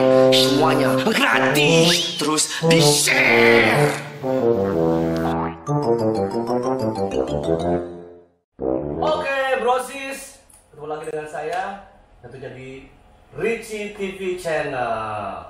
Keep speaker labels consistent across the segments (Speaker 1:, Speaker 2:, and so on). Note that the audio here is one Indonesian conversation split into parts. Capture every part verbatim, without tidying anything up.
Speaker 1: Semuanya gratis, terus di-share.
Speaker 2: Oke brosis, ketemu lagi dengan saya, tentunya di Richie T V Channel.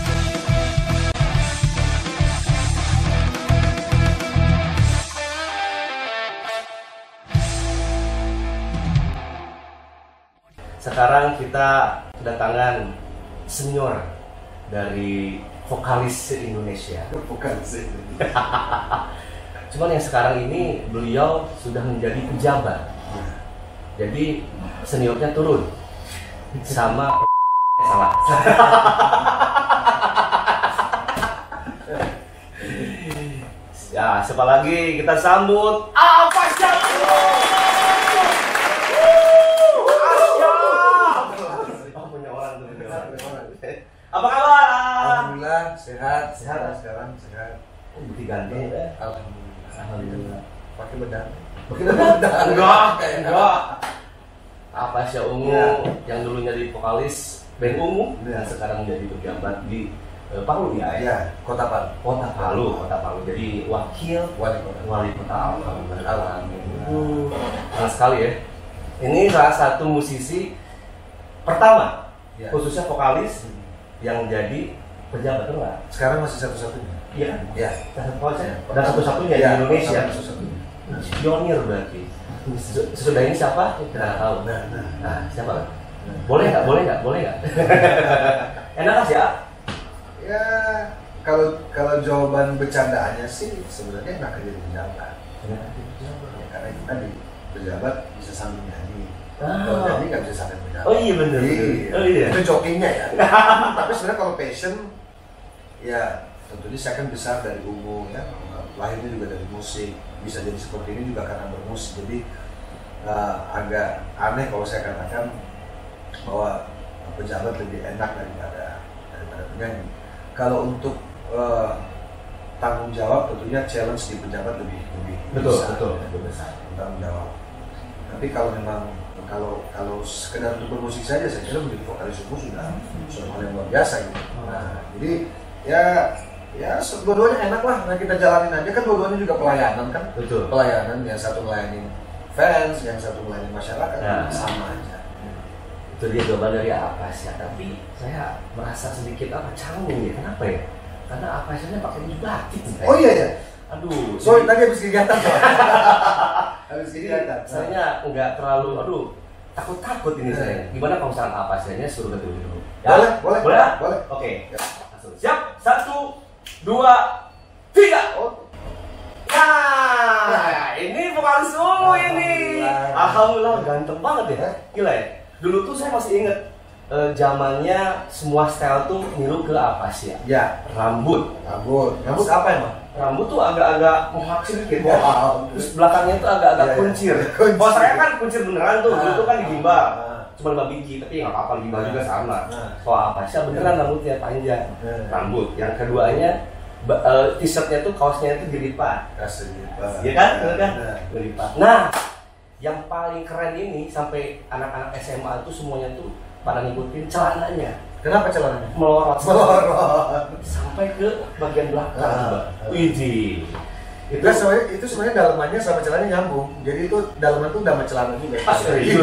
Speaker 2: Sekarang kita kedatangan senior dari vokalis Indonesia.
Speaker 3: Vokalis.
Speaker 2: Cuman yang sekarang ini beliau sudah menjadi pejabat. Jadi seniornya turun sama salah. Ya, siapa lagi kita sambut? Apa siapa? Apa kabar?
Speaker 3: Alhamdulillah sehat,
Speaker 2: Sehat.
Speaker 3: sekarang sehat.
Speaker 2: Oh, bukti ganteng ya?
Speaker 3: Alhamdulillah.
Speaker 2: Alhamdulillah.
Speaker 3: Pakai bedak.
Speaker 2: Pakai bedak? Enggak,
Speaker 3: Enggak.
Speaker 2: enggak. Apa sih Ungu
Speaker 3: Ya.
Speaker 2: yang dulunya jadi vokalis band Ungu
Speaker 3: Ya.
Speaker 2: dan sekarang menjadi pejabat di uh, Palu ya?
Speaker 3: Ya, Kota Palu.
Speaker 2: Kota Palu, Kota Palu. Jadi wakil
Speaker 3: Wali kota.
Speaker 2: wali kota. Alhamdulillah.
Speaker 3: Alhamdulillah.
Speaker 2: Senang sekali ya. Ini salah satu musisi pertama,
Speaker 3: Ya.
Speaker 2: khususnya vokalis yang jadi pejabat, enggak?
Speaker 3: Sekarang masih satu-satunya.
Speaker 2: Iya kan?
Speaker 3: Ya.
Speaker 2: Dan satu-satunya
Speaker 3: Ya,
Speaker 2: di Indonesia.
Speaker 3: satu-satunya.
Speaker 2: Pionir berarti. Sesudah ini siapa? Kita nggak tahu.
Speaker 3: Nah, nah.
Speaker 2: Nah, siapa? Boleh nggak? Boleh nggak? Boleh nggak? Enak nggak sih ya?
Speaker 3: Ya, kalau kalau jawaban bercandaannya sih sebenarnya enak jadi pejabat. Ya, karena kita di pejabat bisa sambil nyanyi. Kalau nyanyi nggak bisa sambil pejabat.
Speaker 2: Oh iya bener.
Speaker 3: Iya.
Speaker 2: Oh iya.
Speaker 3: Itu jokingnya ya. Tapi sebenarnya kalau passion, ya tentunya saya kan besar dari umum ya. Lahirnya juga dari musik. Bisa jadi seperti ini juga karena bermusik. Jadi uh, agak aneh kalau saya katakan bahwa pejabat lebih enak daripada daripada penyanyi. Kalau untuk uh, tanggung jawab tentunya challenge di pejabat lebih lebih
Speaker 2: Betul,
Speaker 3: besar,
Speaker 2: betul,
Speaker 3: ya.
Speaker 2: betul besar.
Speaker 3: Tanggung jawab. Tapi kalau memang kalau kalau sekedar untuk bermusik saja saya kira menjadi vokalis umum sudah sudah hal yang luar biasa gitu. Nah, jadi ya ya dua-duanya enak lah. Nah, kita jalanin aja kan dua-duanya juga pelayanan kan.
Speaker 2: Betul.
Speaker 3: Pelayanan yang satu melayani fans, yang satu melayani masyarakat
Speaker 2: Nah.
Speaker 3: sama aja.
Speaker 2: Itu dia jawaban dari apa sih? Tapi saya merasa sedikit apa canggung ya. Kenapa ya? Karena apa sihnya pakai baju batik.
Speaker 3: Oh iya ya.
Speaker 2: Aduh.
Speaker 3: Sorry
Speaker 2: jadi-
Speaker 3: tadi habis kegiatan. Habis
Speaker 2: Jadi
Speaker 3: kegiatan.
Speaker 2: saya nggak terlalu, aduh, takut-takut ini
Speaker 3: Nah.
Speaker 2: saya. Gimana kalau misalkan apa sihnya suruh ke dulu?
Speaker 3: Boleh, boleh,
Speaker 2: boleh,
Speaker 3: boleh.
Speaker 2: Oke.
Speaker 3: Ya.
Speaker 2: Langsung siap. Satu, dua, tiga.
Speaker 3: Oh.
Speaker 2: Nah, ini vokalis Ungu ini.
Speaker 3: Alhamdulillah.
Speaker 2: Alhamdulillah ganteng banget ya. Gila ya. Dulu tuh saya masih inget eh, zamannya semua style tuh niru ke apa sih ya?
Speaker 3: Ya,
Speaker 2: Rambut.
Speaker 3: rambut. Rambut apa emang?
Speaker 2: Rambut tuh agak-agak menghak sedikit ya.
Speaker 3: Wow.
Speaker 2: Terus belakangnya tuh agak-agak
Speaker 3: Iya, iya.
Speaker 2: kuncir.
Speaker 3: Kuncir.
Speaker 2: Kalau saya kan kuncir beneran tuh, dulu tuh kan digimbal.
Speaker 3: Ah.
Speaker 2: Cuma lima biji, tapi nggak apa-apa gimbal juga sama.
Speaker 3: Nah.
Speaker 2: Kalau apa sih beneran rambutnya panjang.
Speaker 3: Nah.
Speaker 2: Rambut. Yang keduanya ba- eh, t-shirtnya tuh kaosnya itu dilipat.
Speaker 3: Kasih.
Speaker 2: Iya kan? Bener kan?
Speaker 3: Nah.
Speaker 2: Dilipat. Nah, yang paling keren ini sampai anak-anak S M A tuh semuanya tuh pada ngikutin celananya.
Speaker 3: Kenapa celananya?
Speaker 2: Melorot.
Speaker 3: Melorot.
Speaker 2: Sampai ke bagian belakang,
Speaker 3: Ah.
Speaker 2: Mbak. Widih.
Speaker 3: Itu sebenarnya itu sebenarnya dalamannya sama celananya nyambung. Jadi itu dalaman tuh udah sama celana juga.
Speaker 2: Pas serius.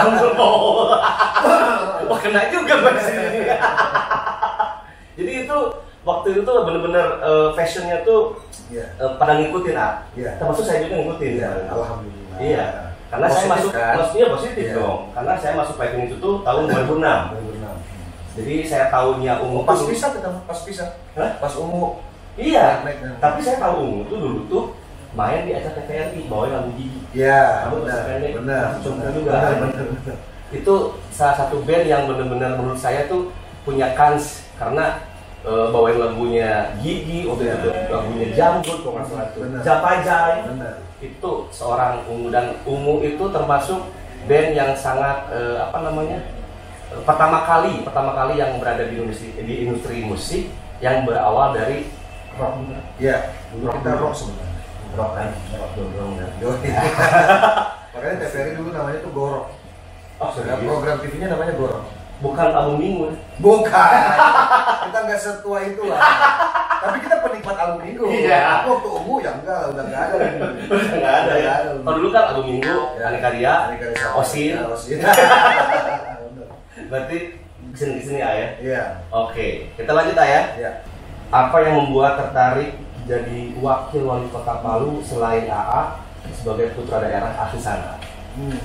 Speaker 2: Wah, kena juga Mbak sini. Jadi itu waktu itu tuh bener-bener eh, fashionnya tuh
Speaker 3: Iya.
Speaker 2: eh, pada ngikutin ah.
Speaker 3: Iya.
Speaker 2: Termasuk saya juga ngikutin.
Speaker 3: Iya, alhamdulillah.
Speaker 2: Iya. Karena saya
Speaker 3: Positif,
Speaker 2: masuk,
Speaker 3: kan?
Speaker 2: maksudnya positif
Speaker 3: Iya.
Speaker 2: dong. Karena saya masuk Platinum itu tuh tahun dua ribu enam.
Speaker 3: dua ribu enam.
Speaker 2: Jadi saya tahunya Ungu
Speaker 3: Oh, pas
Speaker 2: tuh-
Speaker 3: pisah kita, pas pisah.
Speaker 2: Hah?
Speaker 3: Pas ungu.
Speaker 2: Iya.
Speaker 3: Naik, naik.
Speaker 2: Tapi saya tahu Ungu tuh dulu tuh main di acara T V R I bawain lagu gigi.
Speaker 3: Iya,
Speaker 2: Kamu
Speaker 3: benar.
Speaker 2: masih pendek,
Speaker 3: Benar.
Speaker 2: masih cungkring
Speaker 3: benar,
Speaker 2: juga.
Speaker 3: Benar, benar, benar.
Speaker 2: Itu salah satu band yang benar-benar menurut saya tuh punya kans karena eh, bawain lagunya Gigi, waktu itu
Speaker 3: Ya.
Speaker 2: lagunya Jambut kalau nggak salah itu,
Speaker 3: Benar.
Speaker 2: Japajai.
Speaker 3: Benar.
Speaker 2: Itu seorang Ungu, dan Ungu itu termasuk band yang sangat eh, apa namanya eh, pertama kali pertama kali yang berada di industri di industri musik yang berawal dari rock.
Speaker 3: Iya, dulu
Speaker 2: Rock
Speaker 3: kita
Speaker 2: dulu.
Speaker 3: rock sebenarnya.
Speaker 2: Rock kan, rock dong kan.
Speaker 3: Yoi. Makanya T V R I dulu namanya tuh Gorok.
Speaker 2: Oh,
Speaker 3: Nah,
Speaker 2: serius?
Speaker 3: program T V-nya namanya Gorok.
Speaker 2: Bukan album minggu.
Speaker 3: Bukan. Kita nggak setua itu lah. Tapi kita penikmat album minggu.
Speaker 2: Iya.
Speaker 3: Aku waktu ungu ya enggak lah, udah nggak ada.
Speaker 2: Nggak ada ya. Kalau dulu kan album minggu,
Speaker 3: Ya.
Speaker 2: Anikarya,
Speaker 3: Anikarya,
Speaker 2: Osin.
Speaker 3: Ya, Osin.
Speaker 2: Berarti kesini-kesini ya, ya?
Speaker 3: Iya.
Speaker 2: Oke, kita lanjut ya.
Speaker 3: Iya.
Speaker 2: Apa yang membuat tertarik jadi wakil wali kota Palu selain A A sebagai putra daerah asli sana?
Speaker 3: Hmm.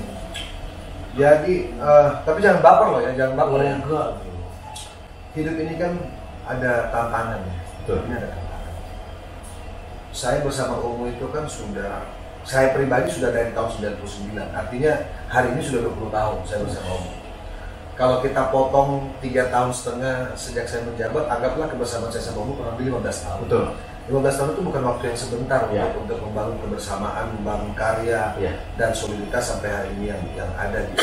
Speaker 3: Jadi, eh, tapi jangan baper loh ya, jangan baper ya.
Speaker 2: Enggak.
Speaker 3: Hidup ini kan ada tantangan ya.
Speaker 2: Betul.
Speaker 3: Ini ada tantangan. Saya bersama Ungu itu kan sudah, saya pribadi sudah dari tahun sembilan puluh sembilan. Artinya hari ini sudah dua puluh tahun saya bersama Ungu. Kalau kita potong tiga tahun setengah sejak saya menjabat, anggaplah kebersamaan saya sama Ungu kurang lebih lima belas tahun.
Speaker 2: Betul.
Speaker 3: lima belas tahun itu bukan waktu yang sebentar
Speaker 2: Ya.
Speaker 3: untuk, untuk membangun kebersamaan, membangun karya,
Speaker 2: Ya.
Speaker 3: dan soliditas sampai hari ini yang yang ada di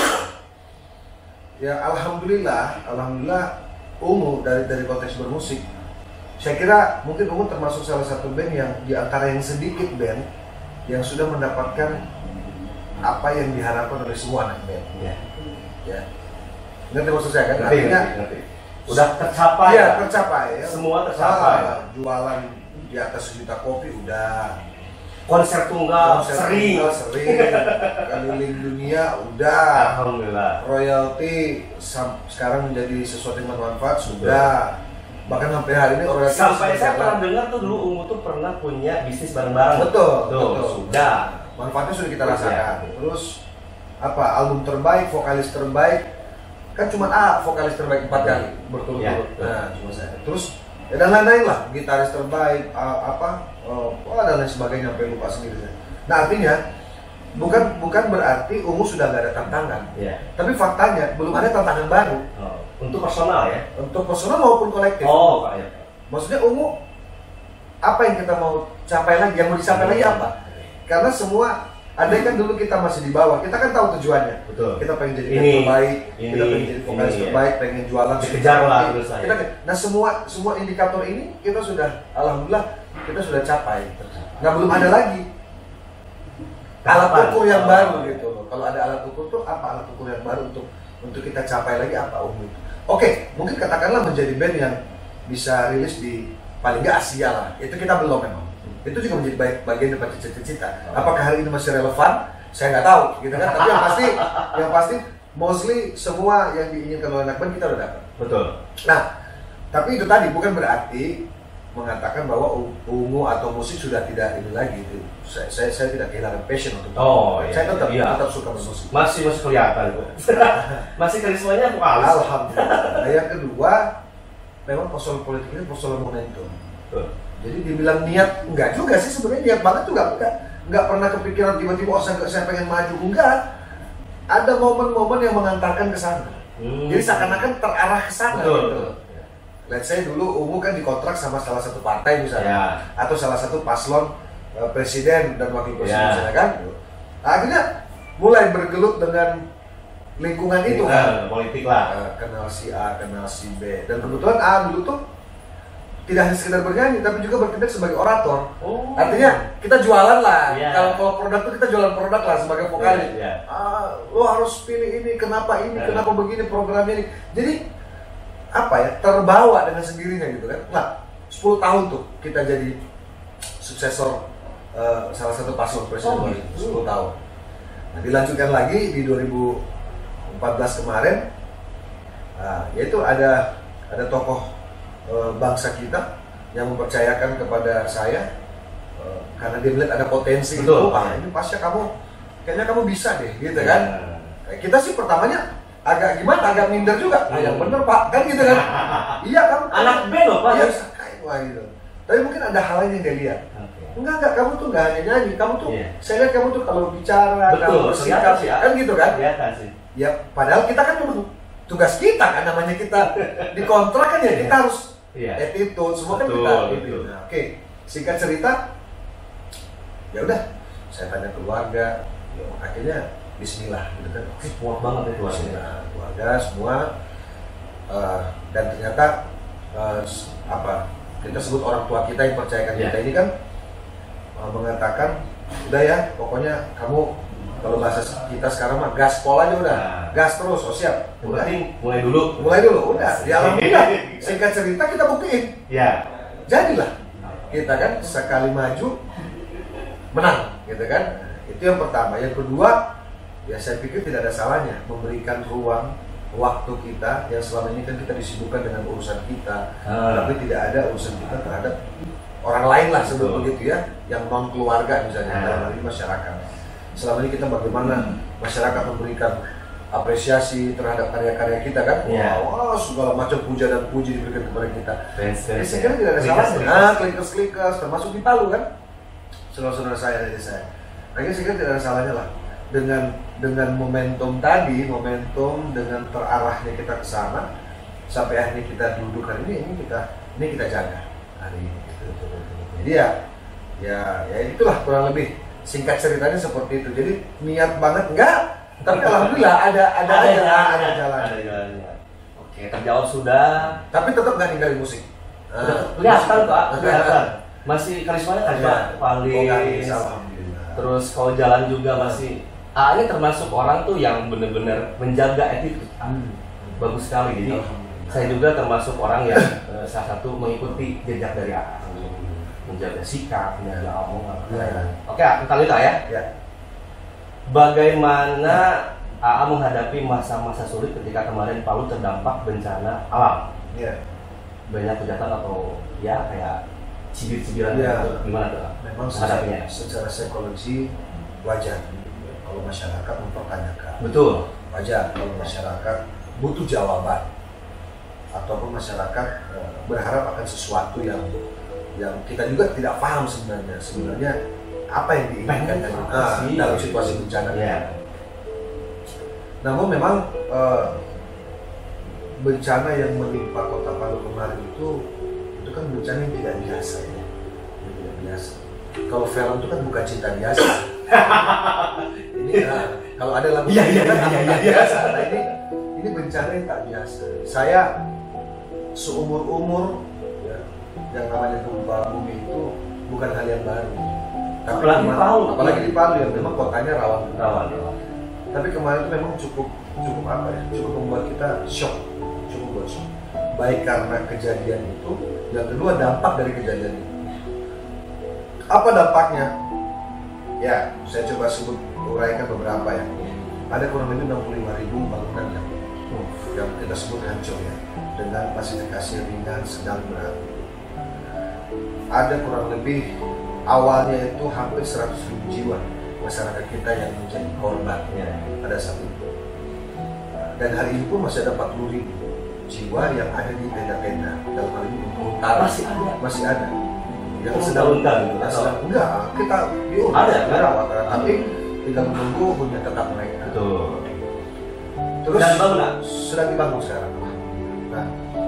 Speaker 3: ya alhamdulillah, alhamdulillah Ungu dari dari konteks bermusik, saya kira mungkin Ungu termasuk salah satu band yang di antara yang sedikit band yang sudah mendapatkan apa yang diharapkan oleh semua anak band.
Speaker 2: Ya.
Speaker 3: Ya, ngerti maksud saya kan?
Speaker 2: Ngerti,
Speaker 3: Artinya
Speaker 2: ngerti, ngerti. Udah tercapai.
Speaker 3: iya,
Speaker 2: ya?
Speaker 3: tercapai ya.
Speaker 2: Semua tercapai.
Speaker 3: Ah, jualan di atas sejuta kopi udah.
Speaker 2: Konser tunggal
Speaker 3: Konser
Speaker 2: sering.
Speaker 3: tunggal sering, keliling dunia udah,
Speaker 2: Alhamdulillah.
Speaker 3: royalti sam- sekarang menjadi sesuatu yang bermanfaat sudah, bahkan sampai hari ini royalti
Speaker 2: Sampai
Speaker 3: masih
Speaker 2: saya
Speaker 3: jalan.
Speaker 2: pernah dengar tuh dulu Ungu tuh pernah punya bisnis bareng-bareng.
Speaker 3: Betul,
Speaker 2: Tuh,
Speaker 3: betul.
Speaker 2: sudah.
Speaker 3: Manfaatnya sudah kita
Speaker 2: Iya.
Speaker 3: rasakan. Terus apa album terbaik, vokalis terbaik, kan cuma A vokalis terbaik empat kali berturut-turut.
Speaker 2: Iya.
Speaker 3: Nah, cuma saya. Terus ya, dan lain-lain lah, gitaris terbaik, a- apa, oh, oh, dan lain sebagainya sampai lupa sendiri saya. Nah artinya bukan bukan berarti Ungu sudah nggak ada tantangan,
Speaker 2: Iya.
Speaker 3: tapi faktanya belum ada tantangan baru
Speaker 2: Oh, untuk personal ya.
Speaker 3: untuk personal maupun kolektif.
Speaker 2: Oh, Pak ya.
Speaker 3: Maksudnya Ungu apa yang kita mau capai lagi, yang mau dicapai lagi apa? Karena semua ada kan dulu kita masih di bawah, kita kan tahu tujuannya.
Speaker 2: Betul.
Speaker 3: Kita pengen jadi
Speaker 2: Ini,
Speaker 3: band terbaik,
Speaker 2: ini,
Speaker 3: kita pengen jadi vokalis
Speaker 2: ini,
Speaker 3: terbaik, pengen jualan
Speaker 2: Dikejar lah
Speaker 3: Kita-
Speaker 2: terus saya.
Speaker 3: kita- Nah semua semua indikator ini kita sudah, alhamdulillah kita sudah capai. Nah belum ada lagi alat
Speaker 2: Kapan?
Speaker 3: ukur yang
Speaker 2: Oh.
Speaker 3: baru gitu loh. Kalau ada alat ukur tuh apa alat ukur yang baru untuk untuk kita capai lagi apa Ungu itu? Oke, mungkin katakanlah menjadi band yang bisa rilis di paling nggak Asia lah. Itu kita belum memang. Itu juga menjadi baik- bagian dari cita-cita. Apakah hari ini masih relevan? Saya nggak tahu, gitu kan. Tapi yang pasti, yang pasti, mostly semua yang diinginkan oleh anak band kita udah dapat.
Speaker 2: Betul.
Speaker 3: Nah, tapi itu tadi bukan berarti mengatakan bahwa u- ungu atau musik sudah tidak ini lagi. Itu. Saya, saya, saya tidak kehilangan passion untuk
Speaker 2: Oh,
Speaker 3: itu.
Speaker 2: iya,
Speaker 3: Saya tetap,
Speaker 2: iya.
Speaker 3: tetap suka bermusik.
Speaker 2: Masih masih kelihatan kok. Masih karismanya vokalis.
Speaker 3: Alhamdulillah. Nah, yang kedua, memang persoalan politik ini persoalan momentum.
Speaker 2: Betul.
Speaker 3: Jadi dibilang niat, enggak juga sih sebenarnya, niat banget tuh enggak, enggak, enggak pernah kepikiran tiba-tiba oh saya, saya pengen maju, enggak. Ada momen-momen yang mengantarkan ke sana.
Speaker 2: Hmm.
Speaker 3: Jadi seakan-akan terarah ke sana
Speaker 2: Betul.
Speaker 3: gitu. Let's say dulu Ungu kan dikontrak sama salah satu partai misalnya,
Speaker 2: Ya.
Speaker 3: atau salah satu paslon eh, presiden dan wakil presiden
Speaker 2: Ya.
Speaker 3: misalnya kan. Akhirnya mulai bergelut dengan lingkungan itu kan.
Speaker 2: Nah, politik lah.
Speaker 3: Eh, kenal si A, kenal si B, dan kebetulan A dulu tuh tidak hanya sekedar bernyanyi, tapi juga bertindak sebagai orator.
Speaker 2: Oh.
Speaker 3: Artinya kita jualan lah.
Speaker 2: Iya.
Speaker 3: Kalau kalau produk tuh kita jualan produk lah sebagai vokalis.
Speaker 2: Iya, iya.
Speaker 3: Ah, lo harus pilih ini, kenapa ini,
Speaker 2: Iya.
Speaker 3: kenapa begini programnya ini. Jadi apa ya, terbawa dengan sendirinya gitu kan. Nah, sepuluh tahun tuh kita jadi suksesor eh, salah satu paslon presiden
Speaker 2: Oh,
Speaker 3: gitu,
Speaker 2: gitu.
Speaker 3: sepuluh tahun. Nah, dilanjutkan lagi di dua ribu empat belas kemarin, nah, yaitu ada ada tokoh eh, bangsa kita yang mempercayakan kepada saya eh, karena dia melihat ada potensi itu,
Speaker 2: Betul.
Speaker 3: ah ini pasca kamu kayaknya kamu bisa deh, gitu
Speaker 2: Iya.
Speaker 3: kan? Eh, Kita sih pertamanya agak gimana, agak minder juga, ah, yang bener pak, kan gitu kan? Iya kamu
Speaker 2: Anak band loh, Pak.
Speaker 3: Iya, kayak wah gitu. Tapi mungkin ada hal lain yang dia lihat.
Speaker 2: Oke.
Speaker 3: Enggak, enggak, kamu tuh enggak hanya nyanyi, kamu tuh,
Speaker 2: Iya.
Speaker 3: saya lihat kamu tuh kalau bicara,
Speaker 2: Betul,
Speaker 3: kamu
Speaker 2: kelihatan
Speaker 3: bersikap,
Speaker 2: sih, ya.
Speaker 3: kan gitu kan?
Speaker 2: Kelihatan sih.
Speaker 3: Ya, padahal kita kan memang tugas kita kan, namanya kita dikontrak kan ya, kita harus
Speaker 2: Iya.
Speaker 3: attitude, semua kan
Speaker 2: Betul,
Speaker 3: kita.
Speaker 2: betul.
Speaker 3: Nah, oke, singkat cerita, ya udah, saya tanya keluarga, ya, akhirnya Bismillah gitu kan. Oke,
Speaker 2: Kuat banget itu keluarga.
Speaker 3: Bismillah, keluarga semua, eh, dan ternyata eh, s- apa kita sebut orang tua kita yang percayakan
Speaker 2: Iya.
Speaker 3: kita ini kan eh, mengatakan udah ya pokoknya kamu Kalau bahasa kita sekarang mah gaspol aja udah,
Speaker 2: Nah.
Speaker 3: gas terus, oh siap.
Speaker 2: Yang penting mulai dulu.
Speaker 3: Mulai dulu, udah. Di alhamdulillah, singkat cerita kita buktiin.
Speaker 2: Ya.
Speaker 3: Jadilah kita kan sekali maju menang, gitu kan? Itu yang pertama. Yang kedua, ya saya pikir tidak ada salahnya memberikan ruang waktu kita yang selama ini kan kita disibukkan dengan urusan kita,
Speaker 2: Ah.
Speaker 3: tapi tidak ada urusan kita terhadap orang lain lah sebut
Speaker 2: Betul.
Speaker 3: begitu ya, yang non keluarga misalnya
Speaker 2: Ah.
Speaker 3: dalam hal ini masyarakat. Selama ini kita bagaimana masyarakat memberikan apresiasi terhadap karya-karya kita kan,
Speaker 2: Yeah.
Speaker 3: wah, segala macam puja dan puji diberikan kepada kita.
Speaker 2: Fans,
Speaker 3: Jadi
Speaker 2: fans,
Speaker 3: saya kira tidak ada
Speaker 2: Clickers,
Speaker 3: salahnya.
Speaker 2: clickers.
Speaker 3: Nah, klinkers klinkers termasuk di Palu kan, saudara-saudara saya dari saya. Akhirnya saya kira tidak ada salahnya lah dengan dengan momentum tadi, momentum dengan terarahnya kita ke sana sampai akhirnya kita duduk hari ini, ini kita ini kita jaga hari ini. Gitu. Jadi ya, ya, ya itulah kurang lebih singkat ceritanya seperti itu. Jadi niat banget enggak, tapi alhamdulillah ada ada
Speaker 2: Ada
Speaker 3: aja
Speaker 2: jalan,
Speaker 3: ada jalan.
Speaker 2: ada jalannya. Oke, terjawab sudah.
Speaker 3: Tapi tetap nggak ninggalin musik. Ah,
Speaker 2: Kelihatan
Speaker 3: musik.
Speaker 2: Pak, kelihatan. Masih karismanya karisma
Speaker 3: Ya.
Speaker 2: paling.
Speaker 3: Oh, nggak bisa, alhamdulillah.
Speaker 2: Terus kalau jalan juga masih. Ah, ini termasuk orang tuh yang benar-benar menjaga attitude.
Speaker 3: Hmm.
Speaker 2: Bagus sekali. Jadi
Speaker 3: Alhamdulillah.
Speaker 2: saya juga termasuk orang yang eh, salah satu mengikuti jejak dari A A. Menjaga sikap, menjaga omongan.
Speaker 3: Ya.
Speaker 2: Oke, tentang itu ya.
Speaker 3: Ya.
Speaker 2: Bagaimana A A menghadapi masa-masa sulit ketika kemarin Palu terdampak bencana alam?
Speaker 3: Ya.
Speaker 2: Banyak kejahatan atau ya kayak cibir-cibiran
Speaker 3: Ya.
Speaker 2: gitu. Gimana tuh?
Speaker 3: Memang secara,
Speaker 2: menghadapinya?
Speaker 3: secara psikologi wajar kalau masyarakat mempertanyakan.
Speaker 2: Betul.
Speaker 3: Wajar kalau masyarakat butuh jawaban ataupun masyarakat eh, berharap akan sesuatu yang yang kita juga tidak paham sebenarnya sebenarnya apa yang diinginkan
Speaker 2: Pengen apa
Speaker 3: ah,
Speaker 2: sih?
Speaker 3: dalam situasi bencana.
Speaker 2: Ya.
Speaker 3: Namun memang eh, bencana yang menimpa Kota Palu kemarin itu itu kan bencana yang tidak biasa ya, yang tidak biasa. Kalau film itu kan bukan cinta biasa. Ini ya, kalau ada lagu
Speaker 2: Iya, iya,
Speaker 3: kan
Speaker 2: iya, iya,
Speaker 3: tak
Speaker 2: iya.
Speaker 3: biasa. Nah, ini ini bencana yang tak biasa. Saya seumur umur ya, yang namanya gempa bumi itu bukan hal yang baru. Tapi
Speaker 2: Apalagi
Speaker 3: kemarin-
Speaker 2: Palu.
Speaker 3: apalagi di Palu yang memang kotanya rawan
Speaker 2: Rawan, rawan.
Speaker 3: tapi kemarin itu memang cukup cukup apa ya, cukup membuat kita shock, cukup buat shock. Baik karena kejadian itu, yang kedua dampak dari kejadian itu. Apa dampaknya? Ya, saya coba sebut uraikan beberapa ya. Ada kurang lebih enam puluh lima ribu bangunan yang, yang kita sebut hancur ya, dengan klasifikasi ringan, sedang, berat. Ada kurang lebih awalnya itu hampir seratus ribu jiwa masyarakat kita yang menjadi korban
Speaker 2: Ya.
Speaker 3: pada saat itu. Dan hari ini pun masih ada empat puluh ribu jiwa yang ada di tenda-tenda, dalam hal ini Bengkulu Utara.
Speaker 2: Masih ada?
Speaker 3: Masih ada. Yang
Speaker 2: Oh,
Speaker 3: sedang
Speaker 2: tahun-tahun gitu,
Speaker 3: yang
Speaker 2: atau?
Speaker 3: sedang enggak, kita diurus,
Speaker 2: Ada, kan?
Speaker 3: dirawat, tapi tinggal menunggu hunian tetap mereka.
Speaker 2: Betul.
Speaker 3: Terus
Speaker 2: Dan bangunan?
Speaker 3: sedang dibangun sekarang. Nah,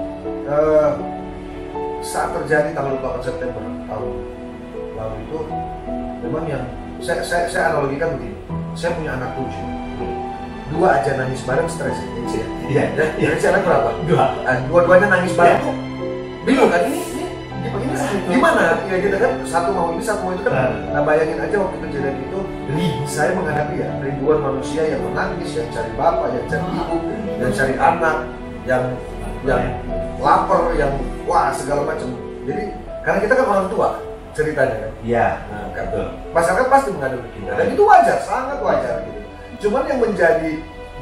Speaker 3: eh, saat terjadi tanggal dua puluh delapan September tahun lalu itu, memang yang saya, saya, saya analogikan begini. Saya punya anak tujuh, dua aja nangis bareng stres ya, Inci ya.
Speaker 2: Iya,
Speaker 3: Ya, jadi si anak berapa?
Speaker 2: Dua.
Speaker 3: Nah, dua-duanya nangis bareng tuh, bingung kan ini, ini ini gimana? Ya gitu kan, satu mau ini, satu mau itu kan. Nah bayangin aja waktu kejadian itu, saya menghadapi ya ribuan manusia yang menangis, yang cari bapak, yang cari ibu, yang cari anak, yang yang lapar, yang wah segala macam. Jadi karena kita kan orang tua ceritanya kan.
Speaker 2: Iya.
Speaker 3: Nah, kan
Speaker 2: Betul.
Speaker 3: masyarakat pasti menghadapi kita dan itu wajar, sangat wajar gitu. Cuman yang menjadi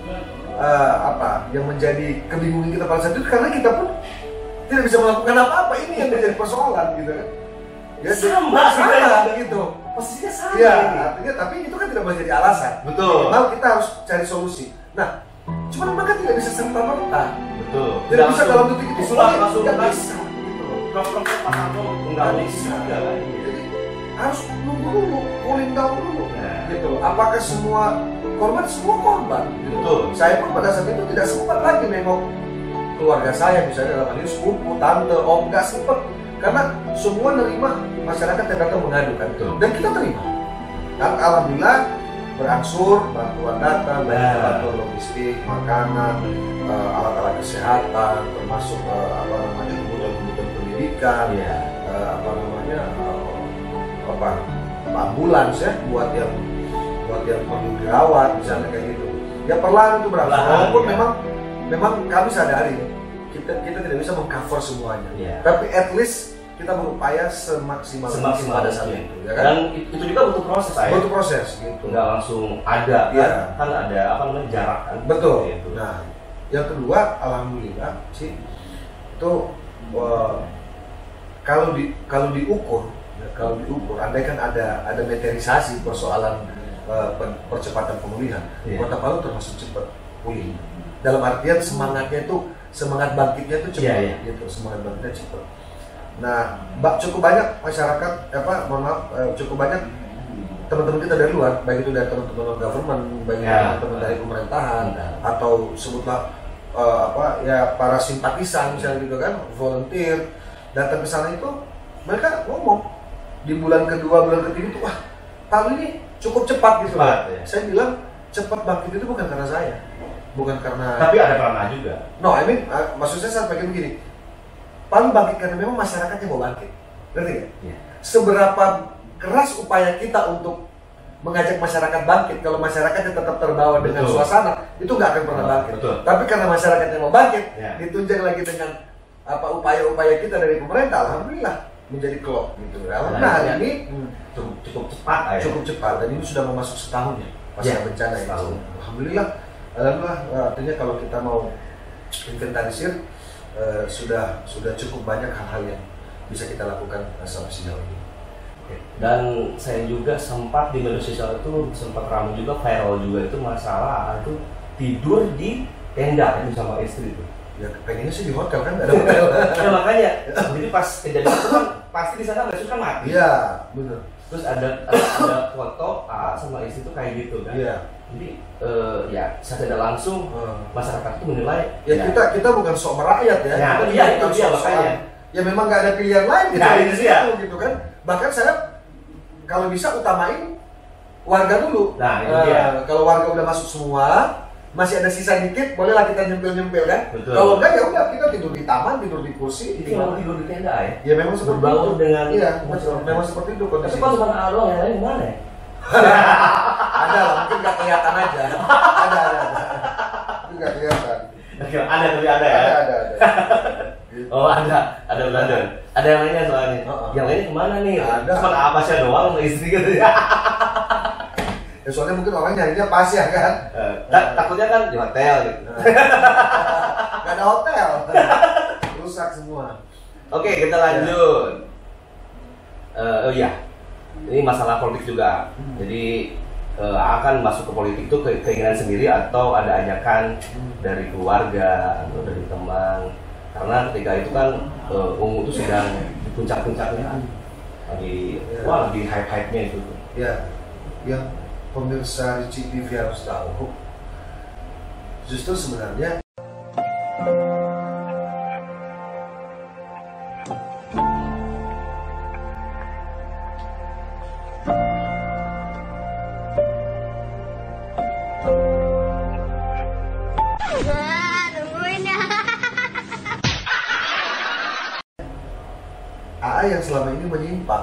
Speaker 3: eh, apa? Yang menjadi kebingungan kita pada saat itu karena kita pun tidak bisa melakukan apa-apa, ini yang menjadi persoalan gitu kan. Ya,
Speaker 2: Sama,
Speaker 3: sama
Speaker 2: sama.
Speaker 3: gitu.
Speaker 2: Posisinya sama.
Speaker 3: Iya,
Speaker 2: ini.
Speaker 3: artinya tapi itu kan tidak boleh jadi alasan.
Speaker 2: Betul.
Speaker 3: Minimal kita harus cari solusi. Nah, cuman maka tidak bisa serta merta.
Speaker 2: Betul.
Speaker 3: Tidak bisa dalam detik itu.
Speaker 2: Sulap
Speaker 3: Tidak
Speaker 2: langsung
Speaker 3: tidak
Speaker 2: kan.
Speaker 3: bisa. Gitu.
Speaker 2: Prof-prof pasang tuh enggak bisa. Enggak kan.
Speaker 3: Jadi harus nunggu dulu, cooling down dulu.
Speaker 2: Nah.
Speaker 3: Gitu. Apakah semua korban? Semua korban. Gitu.
Speaker 2: Betul.
Speaker 3: Saya pun pada saat itu tidak sempat lagi nengok keluarga saya, misalnya dalam hal ini sepupu, tante, om, nggak sempat. Karena semua nerima masyarakat yang datang mengadukan.
Speaker 2: Betul.
Speaker 3: Dan kita terima. Dan alhamdulillah berangsur bantuan datang, baik
Speaker 2: Nah.
Speaker 3: bantuan logistik, makanan, eh, alat-alat kesehatan, termasuk eh, apa namanya kebutuhan-kebutuhan pendidikan,
Speaker 2: Iya.
Speaker 3: eh, apa namanya eh, apa ambulans ya buat yang buat yang perlu dirawat misalnya kayak gitu. Ya perlahan itu berapa. Walaupun
Speaker 2: ya.
Speaker 3: memang memang kami sadari kita kita tidak bisa mengcover semuanya.
Speaker 2: Ya.
Speaker 3: Tapi at least kita berupaya semaksimal mungkin pada saat
Speaker 2: mungkin.
Speaker 3: itu, ya kan?
Speaker 2: Dan itu juga butuh proses, saya.
Speaker 3: Butuh proses gitu.
Speaker 2: Nggak langsung ada,
Speaker 3: Iya.
Speaker 2: kan, kan ada apa namanya jarak kan.
Speaker 3: Betul.
Speaker 2: Gitu.
Speaker 3: Nah, yang kedua, alhamdulillah sih itu uh, kalau di kalau diukur, ya, kalau diukur, andai kan ada ada meterisasi persoalan uh, percepatan pemulihan,
Speaker 2: Iya.
Speaker 3: Kota Palu termasuk cepat pulih. Dalam artian semangatnya itu semangat bangkitnya itu cepat,
Speaker 2: Iya, iya.
Speaker 3: gitu, semangat bangkitnya cepat. Nah, mbak cukup banyak masyarakat, apa, mohon maaf, eh, cukup banyak teman-teman kita dari luar, baik itu dari teman-teman non government, baik itu
Speaker 2: Ya.
Speaker 3: teman-teman dari pemerintahan,
Speaker 2: Ya.
Speaker 3: atau sebutlah eh, apa ya para simpatisan misalnya gitu kan, volunteer datang ke sana itu, mereka ngomong di bulan kedua, bulan ketiga itu, wah, tahun ini cukup cepat gitu.
Speaker 2: Cepat, ya.
Speaker 3: Saya bilang cepat bangkit itu bukan karena saya, bukan karena.
Speaker 2: Tapi ada peran juga.
Speaker 3: No, I mean, uh, maksud saya sampai begini. Paling bangkit karena memang masyarakatnya mau bangkit, ngerti nggak?
Speaker 2: Ya.
Speaker 3: Seberapa keras upaya kita untuk mengajak masyarakat bangkit, kalau masyarakatnya tetap terbawa dengan
Speaker 2: Betul.
Speaker 3: suasana, itu nggak akan pernah bangkit.
Speaker 2: Betul.
Speaker 3: Tapi karena masyarakatnya mau bangkit,
Speaker 2: Ya.
Speaker 3: ditunjang lagi dengan apa upaya-upaya kita dari pemerintah, alhamdulillah menjadi klop gitu. Alhamdulillah
Speaker 2: Nah,
Speaker 3: hari
Speaker 2: ya.
Speaker 3: ini
Speaker 2: Cukup cukup cepat, ya.
Speaker 3: cukup cepat dan ini sudah memasuk setahun ya pasca
Speaker 2: Ya,
Speaker 3: bencana itu.
Speaker 2: setahun.
Speaker 3: Alhamdulillah, alhamdulillah artinya kalau kita mau inventarisir eh, sudah sudah cukup banyak hal-hal yang bisa kita lakukan eh, sampai sejauh ini.
Speaker 2: Dan saya juga sempat di media sosial itu sempat ramai juga, viral juga itu masalah itu tidur di tenda itu sama istri itu.
Speaker 3: Ya pengennya sih di hotel kan, ada hotel.
Speaker 2: Nah, makanya jadi pas kejadian itu kan pasti di sana besok kan mati.
Speaker 3: Iya, benar.
Speaker 2: Terus ada ada, ada foto A sama istri itu kayak gitu kan.
Speaker 3: Iya.
Speaker 2: Jadi eh, ya secara langsung
Speaker 3: Hmm.
Speaker 2: masyarakat itu menilai
Speaker 3: Ya, kita kita bukan sok merakyat ya.
Speaker 2: Ya,
Speaker 3: kita
Speaker 2: iya,
Speaker 3: bukan
Speaker 2: itu dia,
Speaker 3: sok-sokan.
Speaker 2: makanya.
Speaker 3: Ya memang nggak ada pilihan lain gitu,
Speaker 2: Nah, itu dia.
Speaker 3: gitu kan. Bahkan saya kalau bisa utamain warga dulu.
Speaker 2: Nah, itu
Speaker 3: Eh,
Speaker 2: dia.
Speaker 3: Kalau warga udah masuk semua, masih ada sisa dikit, bolehlah kita nyempil-nyempil kan.
Speaker 2: Betul.
Speaker 3: Kalau enggak ya udah kita tidur di taman, tidur di kursi,
Speaker 2: itu mau tidur di tenda ya.
Speaker 3: Ya memang seperti
Speaker 2: Berbaur
Speaker 3: itu.
Speaker 2: dengan
Speaker 3: Iya,
Speaker 2: masyarakat.
Speaker 3: memang seperti itu
Speaker 2: Tapi
Speaker 3: kondisi.
Speaker 2: kalau cuma A doang yang lain gimana ya?
Speaker 3: Ada lah, mungkin nggak kelihatan aja. Ada, ada, ada. Itu nggak kelihatan.
Speaker 2: Oke, ada tapi ada ya.
Speaker 3: Ada, ada, ada. Gitu.
Speaker 2: Oh ada, ada brother. Ada yang lainnya soalnya.
Speaker 3: Oh, oh.
Speaker 2: Yang lainnya kemana nih?
Speaker 3: Ada.
Speaker 2: Cuma apa sih doang sama istri gitu ya?
Speaker 3: Ya soalnya mungkin orang nyarinya pas ya kan.
Speaker 2: Eh, tak- takutnya kan di hotel gitu.
Speaker 3: Gak ada hotel. Rusak semua.
Speaker 2: Oke, kita lanjut. Eh, oh iya, ini masalah politik juga.
Speaker 3: Hmm.
Speaker 2: Jadi eh, akan masuk ke politik itu ke keinginan sendiri atau ada ajakan dari keluarga atau dari teman. Karena ketika itu kan eh, Ungu itu sedang di puncak-puncaknya, lagi
Speaker 3: Ya.
Speaker 2: wah lagi hype-hype-nya itu.
Speaker 3: Ya, yang pemirsa C T V harus tahu, justru sebenarnya
Speaker 4: Wah, nungguin ya.
Speaker 3: A A yang selama ini menyimpang.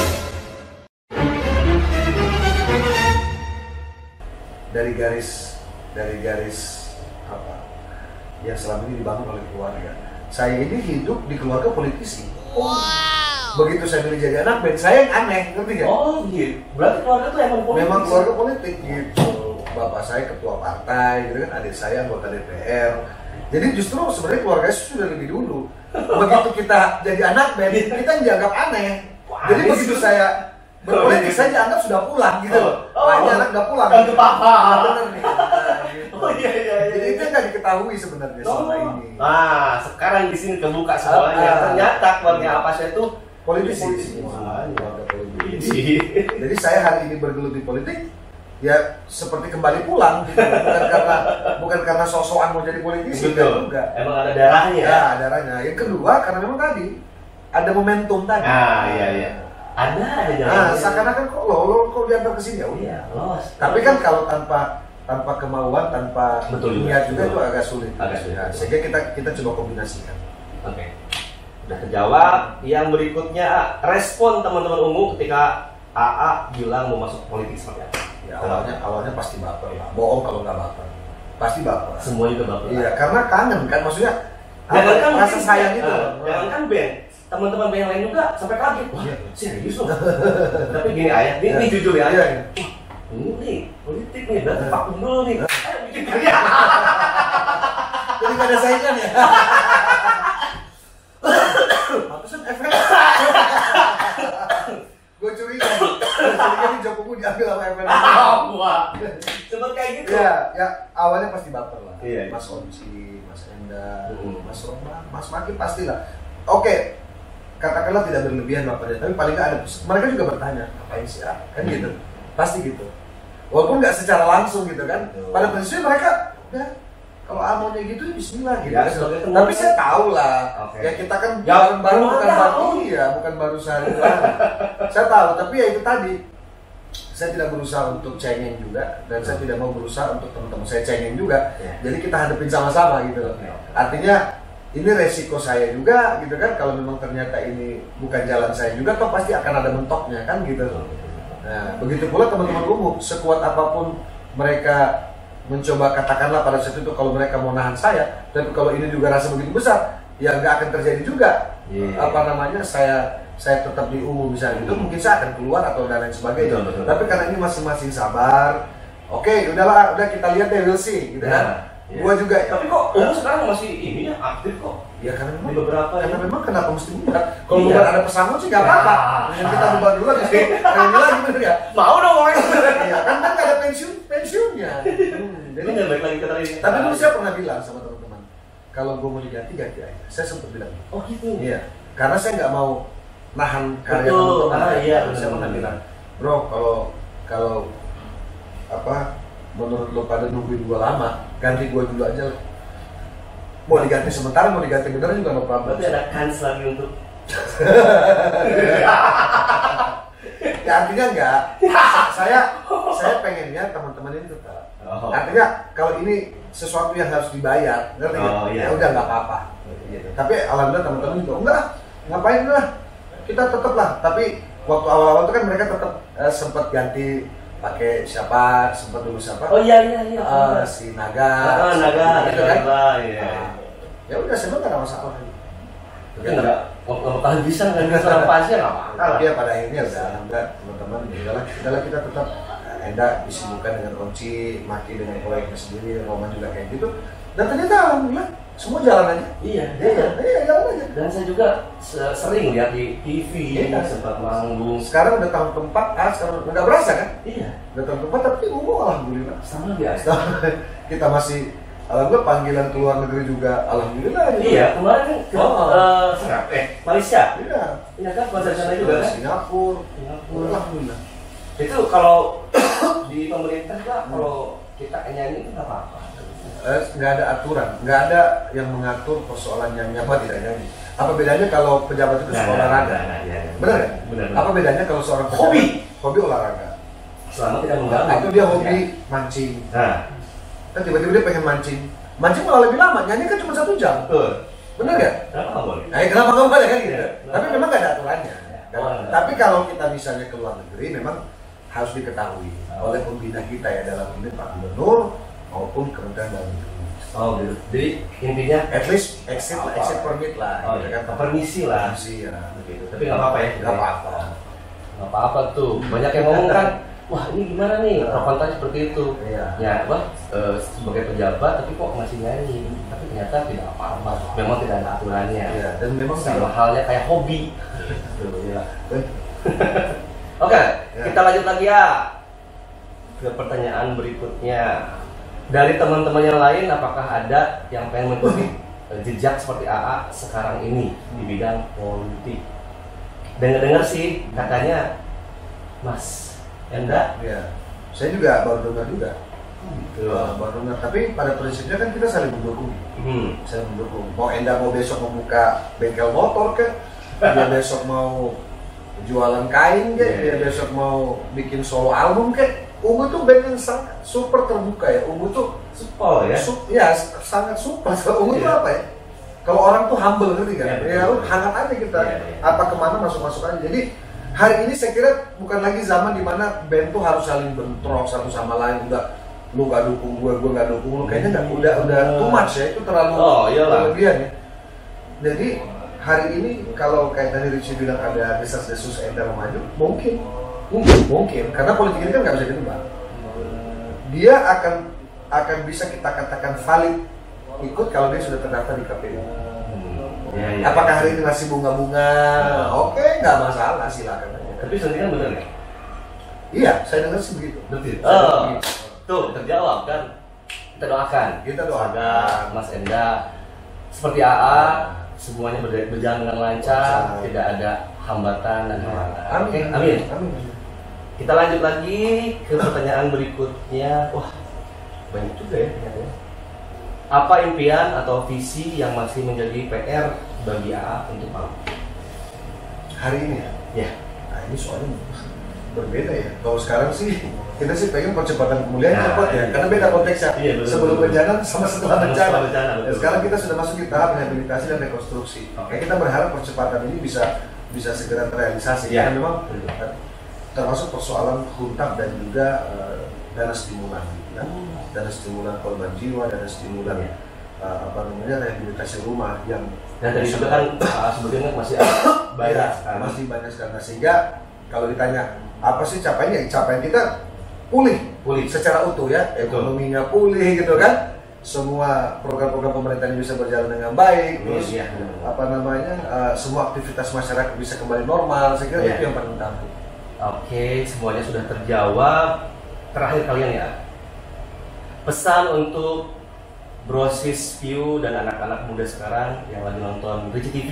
Speaker 3: Dari garis dari garis apa yang selama ini dibangun oleh keluarga. Saya ini hidup di keluarga politisi. Begitu saya milih jadi anak band, saya yang aneh, ngerti gak?
Speaker 2: Oh gitu. Berarti keluarga tuh emang politis.
Speaker 3: Memang keluarga politik gitu. Bapak saya ketua partai, gitu kan, adik saya anggota D P R. Jadi justru sebenarnya keluarga saya sudah lebih dulu. Begitu kita jadi anak band, kita dianggap aneh.
Speaker 2: Wah,
Speaker 3: Jadi
Speaker 2: aneh
Speaker 3: begitu
Speaker 2: sih.
Speaker 3: saya berpolitik, saya dianggap sudah pulang gitu loh.
Speaker 2: Oh.
Speaker 3: Wah, ini anak udah pulang.
Speaker 2: Kan ke papa.
Speaker 3: Ah, bener nih. Nah, gitu.
Speaker 2: Oh iya iya iya.
Speaker 3: Jadi itu yang nggak diketahui sebenarnya selama ini.
Speaker 2: Nah, sekarang di sini kebuka semuanya.
Speaker 3: Ah.
Speaker 2: Ternyata keluarga apa saya tuh
Speaker 3: Politisi
Speaker 2: politisi
Speaker 3: semua,
Speaker 2: semuanya.
Speaker 3: keluarga politisi.
Speaker 2: Jadi,
Speaker 3: Jadi saya hari ini bergelut di politik, ya seperti kembali pulang, gitu. bukan karena bukan karena sosokan mau jadi politisi, enggak
Speaker 2: betul.
Speaker 3: juga.
Speaker 2: Emang ada darahnya ya.
Speaker 3: Ya, darahnya. Yang kedua karena memang tadi ada momentum tadi.
Speaker 2: Nah, iya iya. Ada ada
Speaker 3: Nah,
Speaker 2: jalannya.
Speaker 3: seakan-akan kok lo lo kok diantar ke sini ya udah.
Speaker 2: Iya, los.
Speaker 3: Tapi kan kalau tanpa tanpa kemauan, tanpa
Speaker 2: Betul juga.
Speaker 3: niat juga
Speaker 2: Betul.
Speaker 3: itu agak sulit.
Speaker 2: Agak sulit.
Speaker 3: Nah, sehingga kita kita coba kombinasikan.
Speaker 2: Oke. Udah terjawab. Yang berikutnya respon teman-teman Ungu ketika A A bilang mau masuk politik seperti apa?
Speaker 3: Ya awalnya awalnya pasti baper lah. Bohong kalau nggak baper. Pasti baper.
Speaker 2: Semua juga baper.
Speaker 3: Iya, karena kangen kan maksudnya.
Speaker 2: Jangan kan
Speaker 3: rasa sayang itu.
Speaker 2: Jangan kan band. Teman-teman band yang lain juga sampai kaget. Wah,
Speaker 3: Iya.
Speaker 2: serius loh. Tapi gini ayah, ini, ini jujur ya.
Speaker 3: Iya.
Speaker 2: Ini nih, politik nih, berarti Pak Gundul nih. Ayo bikin karya.
Speaker 3: Jadi nggak ada saingan ya. Pantesan efek. Gue curiga. Gue curiga nih Jokowi diambil sama efek.
Speaker 2: Wah, sempat kayak gitu.
Speaker 3: Ya, ya awalnya pasti baper lah.
Speaker 2: Iya.
Speaker 3: Mas Onsi, Mas Enda,
Speaker 2: Mm.
Speaker 3: Mas Roma, Mas Maki pasti lah. Oke, katakanlah tidak berlebihan bapernya, tapi paling nggak ada. Mereka juga bertanya, ngapain sih ah? Kan gitu, pasti gitu. Walaupun nggak secara langsung gitu kan. Pada prinsipnya mereka, ya kalau amaunya gitu, Bismillah gitu.
Speaker 2: Ya, sebagai teman
Speaker 3: Tapi
Speaker 2: kan.
Speaker 3: saya tahu lah.
Speaker 2: Oke.
Speaker 3: Ya kita kan
Speaker 2: Ya,
Speaker 3: bareng-bareng
Speaker 2: teman
Speaker 3: bukan
Speaker 2: tahu.
Speaker 3: baru ya, bukan baru sehari dua hari. Saya tahu, tapi ya itu tadi. Saya tidak berusaha untuk cengeng juga, dan saya tidak mau berusaha untuk teman-teman saya cengeng juga.
Speaker 2: Ya.
Speaker 3: Jadi kita hadapin sama-sama gitu loh.
Speaker 2: Oke.
Speaker 3: Artinya ini resiko saya juga gitu kan. Kalau memang ternyata ini bukan jalan saya juga, toh pasti akan ada mentoknya kan gitu. Nah, begitu pula teman-teman umum, sekuat apapun mereka mencoba katakanlah pada saat itu kalau mereka mau nahan saya, tapi kalau ini juga rasa begitu besar, ya nggak akan terjadi juga.
Speaker 2: Yeah.
Speaker 3: Apa namanya saya saya tetap di U misalnya itu mungkin saya akan keluar atau dan lain sebagainya.
Speaker 2: Betul, betul.
Speaker 3: Tapi karena ini masing-masing sabar, oke udahlah udah kita lihat deh we'll see gitu kan.
Speaker 2: Nah, iya.
Speaker 3: Gua juga.
Speaker 2: Tapi kok Ungu sekarang masih ini ya aktif kok.
Speaker 3: Ya karena memang
Speaker 2: Di beberapa
Speaker 3: karena
Speaker 2: ya.
Speaker 3: memang kenapa mesti bubar? Kalau
Speaker 2: Iya.
Speaker 3: bubar ada pesangon sih nggak apa-apa.
Speaker 2: Ya.
Speaker 3: Dengan kita bubar dulu habis itu ini lagi bener ya.
Speaker 2: Mau dong orang.
Speaker 3: Iya kan kan nggak ada pensiun pensiunnya. Hmm,
Speaker 2: Jadi
Speaker 3: jadi
Speaker 2: nggak balik lagi ke tadi.
Speaker 3: tapi dulu saya pernah bilang sama teman-teman, kalau gue mau diganti ganti aja. Saya sempat bilang,
Speaker 2: Oh gitu.
Speaker 3: iya, karena saya nggak mau nahan karya
Speaker 2: Betul.
Speaker 3: teman-teman.
Speaker 2: Ah, iya,
Speaker 3: saya
Speaker 2: benar,
Speaker 3: pernah
Speaker 2: benar.
Speaker 3: bilang, bro kalau kalau apa menurut lo pada nungguin gue lama, ganti gue dulu aja. Mau diganti sementara, mau diganti beneran juga nggak problem.
Speaker 2: Berarti ada kans lagi untuk
Speaker 3: Ya artinya enggak. Saya saya pengennya teman-teman ini tetap.
Speaker 2: Oh.
Speaker 3: Artinya kalau ini sesuatu yang harus dibayar, ngerti nggak?
Speaker 2: Oh, iya.
Speaker 3: Ya udah nggak apa-apa. Gitu. Tapi alhamdulillah teman-teman juga enggak, ngapain lah? Kita tetap lah. Tapi waktu awal-awal itu kan mereka tetap eh, sempat ganti pakai siapa, sempat dulu siapa?
Speaker 2: Oh iya iya iya.
Speaker 3: Eh, si Naga.
Speaker 2: Ah, Naga,
Speaker 3: gitu kan?
Speaker 2: Naga, iya.
Speaker 3: Nah, ya udah sebenarnya nggak ada masalah.
Speaker 2: Tapi nggak nggak bakal bisa nggak bisa lepas ya nggak bakal.
Speaker 3: Tapi ya pada akhirnya udah enggak teman-teman, udahlah, udahlah kita tetap Enda disibukkan dengan Onci, Maki dengan proyeknya sendiri, Roman juga kayak gitu. Dan ternyata alhamdulillah semua jalan aja.
Speaker 2: Iya.
Speaker 3: Iya, iya jalan aja.
Speaker 2: Dan saya juga se- sering lihat di T V,
Speaker 3: Iya.
Speaker 2: sempat manggung.
Speaker 3: Sekarang udah tahun keempat, ah sekarang nggak berasa kan?
Speaker 2: Iya.
Speaker 3: Udah tahun keempat tapi umum alhamdulillah.
Speaker 2: Sama biasa.
Speaker 3: Kita masih alhamdulillah panggilan ke luar negeri juga alhamdulillah. Gitu.
Speaker 2: Iya, kemarin kan ke
Speaker 3: Oh.
Speaker 2: eh, Singapura, eh Malaysia.
Speaker 3: Iya.
Speaker 2: Iya kan konser sana juga kan?
Speaker 3: Singapura.
Speaker 2: Singapura.
Speaker 3: Alhamdulillah.
Speaker 2: Itu kalau di pemerintah lah, kalau kita nyanyi itu nggak apa-apa.
Speaker 3: Eh, nggak ada aturan, nggak ada yang mengatur persoalan nyanyi apa tidak nyanyi. Apa bedanya kalau pejabat itu
Speaker 2: Nah,
Speaker 3: suka olahraga?
Speaker 2: nah, nah, iya, iya.
Speaker 3: Benar kan?
Speaker 2: Benar, benar.
Speaker 3: Apa bedanya kalau seorang pejabat
Speaker 2: Hobi.
Speaker 3: hobi olahraga?
Speaker 2: Selama tidak mengganggu.
Speaker 3: Nah, itu dia hobi mancing.
Speaker 2: Nah,
Speaker 3: Kan tiba-tiba dia pengen mancing. Mancing malah lebih lama, nyanyi kan cuma satu jam.
Speaker 2: betul.
Speaker 3: Benar nggak?
Speaker 2: Kenapa nggak boleh?
Speaker 3: Nah, kenapa nggak boleh kan gitu?
Speaker 2: Iya.
Speaker 3: Tapi memang nggak ada aturannya.
Speaker 2: Oh, enggak.
Speaker 3: Tapi kalau kita misalnya ke luar negeri, memang harus diketahui oleh pembina kita ya dalam ini Pak Gubernur maupun Kementerian Dalam Negeri.
Speaker 2: Oh gitu. Jadi intinya
Speaker 3: At least exit lah, exit permit lah,
Speaker 2: Oh,
Speaker 3: gitu
Speaker 2: iya.
Speaker 3: kan?
Speaker 2: Permisi lah.
Speaker 3: Permisi ya.
Speaker 2: Begitu. Tapi nggak apa-apa ya.
Speaker 3: Nggak apa-apa.
Speaker 2: Nggak apa-apa tuh. Banyak yang ngomong kan, wah ini gimana nih? Pro kontra seperti itu.
Speaker 3: Iya.
Speaker 2: Ya, apa? eh, sebagai pejabat tapi kok masih nyanyi. Tapi ternyata tidak apa-apa. Memang tidak ada aturannya.
Speaker 3: Iya, dan memang
Speaker 2: Sama halnya kayak hobi. Tuh, ya.
Speaker 3: Eh,
Speaker 2: Oke,
Speaker 3: Ya.
Speaker 2: kita lanjut lagi ya ke pertanyaan berikutnya. Dari teman-teman yang lain, apakah ada yang pengen mengikuti eh, jejak seperti A A sekarang ini di bidang politik? Dengar-dengar sih katanya Mas Enda.
Speaker 3: Iya. Saya juga baru dengar juga.
Speaker 2: Gitu.
Speaker 3: Uh, baru dengar. Tapi pada prinsipnya kan kita saling mendukung.
Speaker 2: Hmm.
Speaker 3: Saya mendukung. Mau Enda mau besok membuka bengkel motor ke, dia besok mau jualan kain ke,
Speaker 2: Iya,
Speaker 3: dia
Speaker 2: iya.
Speaker 3: besok mau bikin solo album ke. Ungu tuh band yang sangat super terbuka ya. Ungu tuh
Speaker 2: Supol ya.
Speaker 3: Sup, ya sangat super. Ungu itu
Speaker 2: Iya.
Speaker 3: apa ya? Kalau orang tuh humble ngerti kan?
Speaker 2: Iya, betul.
Speaker 3: Ya lu hangat aja kita.
Speaker 2: Iya, iya.
Speaker 3: Apa kemana masuk-masuk aja. Jadi hari ini saya kira bukan lagi zaman dimana band tuh harus saling bentrok satu sama lain, udah lu gak dukung gue, gue gak dukung lu, kayaknya nggak, udah udah too much ya, itu terlalu
Speaker 2: Oh, iyalah.
Speaker 3: berlebihan ya. Jadi hari ini kalau kayak tadi Richie bilang ada desas-desus Enda maju, mungkin, mungkin, mungkin, karena politik ini kan nggak bisa ditebak. Dia akan akan bisa kita katakan valid ikut kalau dia sudah terdaftar di K P U.
Speaker 2: Ya, ya,
Speaker 3: Apakah
Speaker 2: ya.
Speaker 3: hari ini masih bunga-bunga? Oke, nggak masalah, silakan aja.
Speaker 2: Tapi sebenarnya kan bener ya?
Speaker 3: Iya, saya dengar sih begitu.
Speaker 2: Betul.
Speaker 3: Saya dengar
Speaker 2: Oh,
Speaker 3: begitu.
Speaker 2: tuh terjawab kan? Kita doakan.
Speaker 3: Kita doakan.
Speaker 2: Semoga Mas Enda seperti A A semuanya ber- berjalan dengan lancar,
Speaker 3: Lancar.
Speaker 2: tidak ada hambatan dan halangan.
Speaker 3: Amin.
Speaker 2: Oke, amin.
Speaker 3: Amin.
Speaker 2: Kita lanjut lagi ke pertanyaan berikutnya. Wah, banyak juga ya ternyata. Apa impian atau visi yang masih menjadi P R bagi A A untuk A A?
Speaker 3: Hari ini ya.
Speaker 2: Ya.
Speaker 3: Nah ini soalnya berbeda ya. Kalau sekarang sih kita sih pengen percepatan pemulihan
Speaker 2: Nah,
Speaker 3: cepat ya,
Speaker 2: iya.
Speaker 3: karena beda konteksnya.
Speaker 2: Iya, betul,
Speaker 3: Sebelum
Speaker 2: betul.
Speaker 3: bencana sama setelah
Speaker 2: Sama
Speaker 3: bencana.
Speaker 2: setelah bencana, betul.
Speaker 3: Dan sekarang kita sudah masuk di tahap rehabilitasi dan rekonstruksi.
Speaker 2: Oke.
Speaker 3: Ya, kita berharap percepatan ini bisa bisa segera terrealisasi.
Speaker 2: Iya.
Speaker 3: Karena memang
Speaker 2: Betul.
Speaker 3: eh, termasuk persoalan huntap dan juga eh, dana stimulan, ya. Dana stimulan korban jiwa, dana stimulan
Speaker 2: Iya.
Speaker 3: eh, apa namanya rehabilitasi rumah yang
Speaker 2: Dan tadi juga kan A A sebetulnya masih ada banyak
Speaker 3: Iya,
Speaker 2: sekali.
Speaker 3: masih banyak sekali. Nah, sehingga kalau ditanya apa sih capaiannya, capaian kita pulih,
Speaker 2: Pulih.
Speaker 3: secara utuh ya, ekonominya pulih gitu kan, semua program-program pemerintah ini bisa berjalan dengan baik, terus
Speaker 2: Iya.
Speaker 3: apa namanya, eh, semua aktivitas masyarakat bisa kembali normal. Saya kira
Speaker 2: Iya.
Speaker 3: itu yang paling utama.
Speaker 2: Oke, semuanya sudah terjawab. Terakhir kalian ya. Pesan untuk Brosis View dan anak-anak muda sekarang yang lagi nonton Richie T V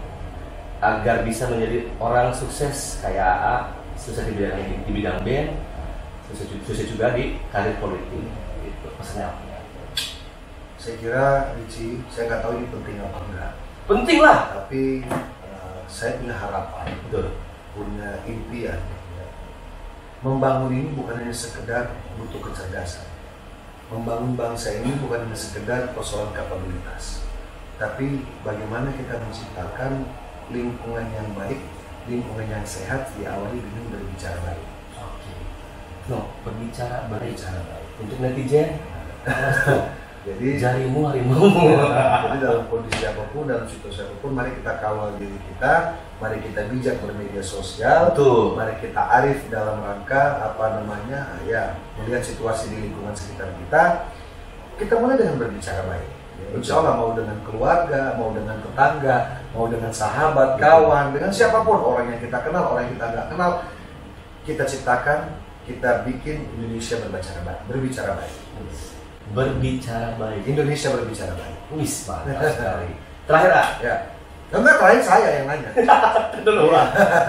Speaker 2: agar bisa menjadi orang sukses kayak A A, sukses di bidang di bidang band, sukses, sukses juga di karir politik. Itu pesannya apa?
Speaker 3: Saya kira Richie, saya nggak tahu ini penting apa enggak,
Speaker 2: Penting lah.
Speaker 3: tapi eh, saya punya harapan,
Speaker 2: Betul.
Speaker 3: punya impian. Ya. Membangun ini bukan hanya sekedar butuh kecerdasan. Membangun bangsa ini bukan hanya sekedar persoalan kapabilitas, tapi bagaimana kita menciptakan lingkungan yang baik, lingkungan yang sehat diawali dengan berbicara baik.
Speaker 2: Oke. No, berbicara baik.
Speaker 3: Berbicara baik.
Speaker 2: Untuk netizen, awas tuh.
Speaker 3: Jadi,
Speaker 2: Jarimu harimau.
Speaker 3: jadi dalam kondisi apapun, dalam situasi apapun, mari kita kawal diri kita, mari kita bijak bermedia sosial,
Speaker 2: Betul.
Speaker 3: mari kita arif dalam rangka apa namanya, ya melihat situasi di lingkungan sekitar kita. Kita mulai dengan berbicara baik. Ya, insya Allah mau dengan keluarga, mau dengan tetangga, mau dengan sahabat, kawan, dengan siapapun, orang yang kita kenal, orang yang kita nggak kenal, kita ciptakan, kita bikin Indonesia berbicara baik, berbicara baik.
Speaker 2: Berbicara baik.
Speaker 3: Indonesia berbicara baik.
Speaker 2: Wis, mantap sekali. Terakhir ah,
Speaker 3: Ya. Enggak, terakhir saya yang nanya.
Speaker 2: dulu lah.